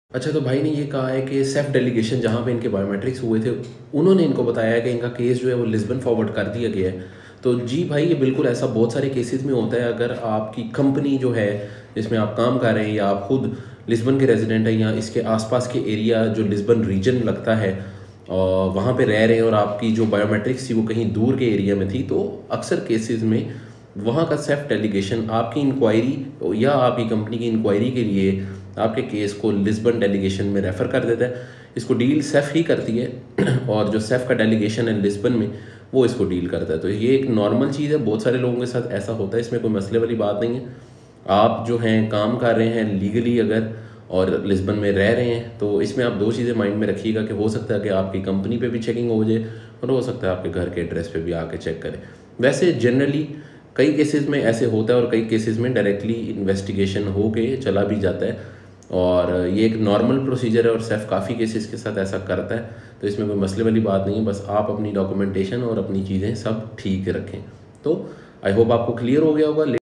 अच्छा, तो भाई ने ये कहा है कि सेफ डेलीगेशन जहाँ पे इनके बायोमेट्रिक्स हुए थे, उन्होंने इनको बताया है कि इनका केस जो है वो लिस्बन फॉरवर्ड कर दिया गया है। तो जी भाई, ये बिल्कुल ऐसा बहुत सारे केसेस में होता है। अगर आपकी कंपनी जो है जिसमें आप काम कर रहे हैं या आप खुद लिस्बन के रेजिडेंट हैं या इसके आसपास के एरिया जो लिस्बन रीजन लगता है और वहाँ पे रह रहे हैं और आपकी जो बायोमेट्रिक्स थी वो कहीं दूर के एरिया में थी, तो अक्सर केसेस में वहाँ का सेफ डेलीगेशन आपकी इंक्वायरी या आपकी कंपनी की इंक्वायरी के लिए आपके केस को लिस्बन डेलीगेशन में रेफ़र कर देता है। इसको डील सेफ ही करती है और जो सेफ का डेलीगेशन है लिस्बन में वो इसको डील करता है। तो ये एक नॉर्मल चीज़ है, बहुत सारे लोगों के साथ ऐसा होता है, इसमें कोई मसले वाली बात नहीं है। आप जो हैं काम कर रहे हैं लीगली अगर और लिस्बन में रह रहे हैं तो इसमें आप दो चीज़ें माइंड में रखिएगा कि हो सकता है कि आपकी कंपनी पे भी चेकिंग हो जाए और हो सकता है आपके घर के एड्रेस पे भी आके चेक करें। वैसे जनरली कई केसेस में ऐसे होता है और कई केसेस में डायरेक्टली इन्वेस्टिगेशन हो के चला भी जाता है और ये एक नॉर्मल प्रोसीजर है और सेफ काफ़ी केसेस के साथ ऐसा करता है। तो इसमें कोई मसले वाली बात नहीं है, बस आप अपनी डॉक्यूमेंटेशन और अपनी चीज़ें सब ठीक रखें। तो आई होप आपको क्लियर हो गया होगा।